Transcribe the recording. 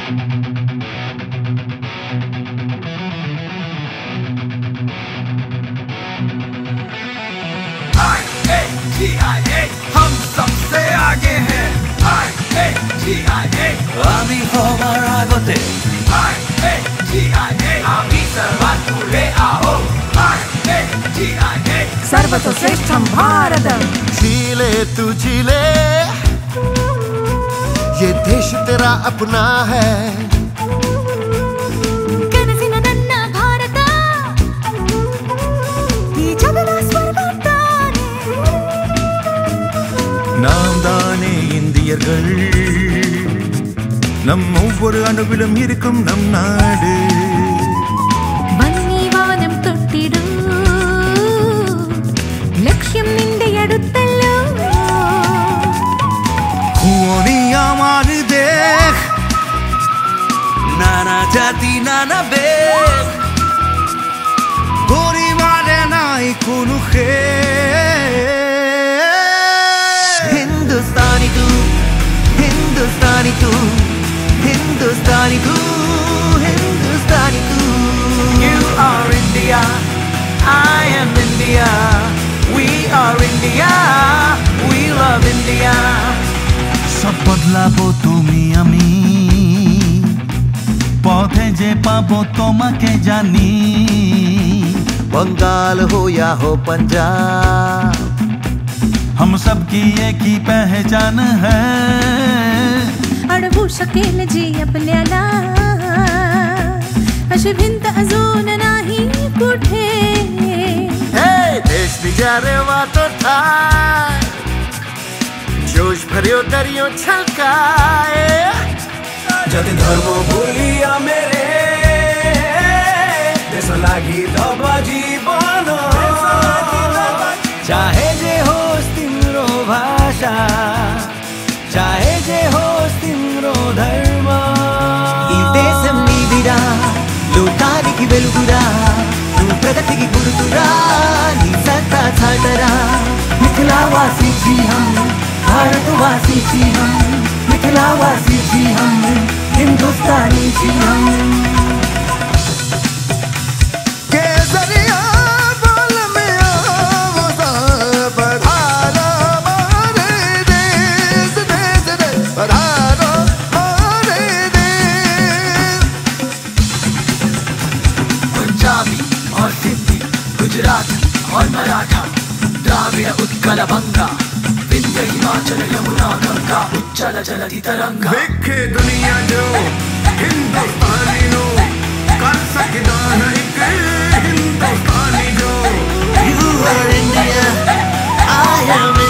I-A-T-I-A, हम सबसे आगे हैं. I-A-T-I-A, आमी होवर आगोते. I-A-T-I-A, आमी सर्वात पुढे आहो. I-A-T-I-A, सर्वतोश्रेष्ठं भारतम्. झीले तू झीले, ये देश तेरा अपना है. कनसिन नन्ना भारत, ये जगदा स्वर्गताने. நாம் தானே இந்தியர்கள், நம் ஒவ்வொரு அணுவிலும் இருக்கும் நம் நாடு. വന്യവാനം തൊട്ടിടൂ, ലക്ഷ്യം നിന്റെ അടുത്തല്ലോ. खूनिया मान देख, नाना जाति नाना बेख, गोरी मारे नाई कुनु खे. हिंदुस्तानी तू, हिंदुस्तानी तू, हिंदुस्तानी तू, हिंदुस्तानी तू. You are India, I am India. We are India, we love India. সব বদলাবো তুমি আমি, পথে যে পাবো তোমাকে জানি. बंगाल हो या हो पंजाब, हम सबकी एक ही पहचान है. अडवू शकेल जी आपल्याला, अशी भिंत अजून नाही कुठे. देश बिचारे वातो थाय, जोश भर्यो दरियो छलकाए. जति धर्म भूलिया मेरे, देश लागि दब जीवन. चाहे जे होस् तिम्रो भाषा, चाहे जे होस् तिम्रो धर्म. ఈ దేశం నీదిరా, లోకానికి వెలుగురా, నువ్వు ప్రగతికి గుర్తురా, నీ సత్తా చాటరా. मिथिलावासी जी हम, भारतवासी जी हम, मिथिलावासी जी हम, हिंदुस्तानी जी हम. केसरिया बोल में आवाज़ पधारो हमारे देश, देश देश पधारो हमारे देश. पंजाबी और हिंदी, गुजराती और मराठा, द्राविड़ उत्कल बंगा, विंध्य हिमाचल यमुना गंगा, उच्चल जलधि तरंगा. देखे दुनिया जो हिंदुस्तानी नो, कर सकदा नहीं हिंदुस्तानी जो. You are India, I am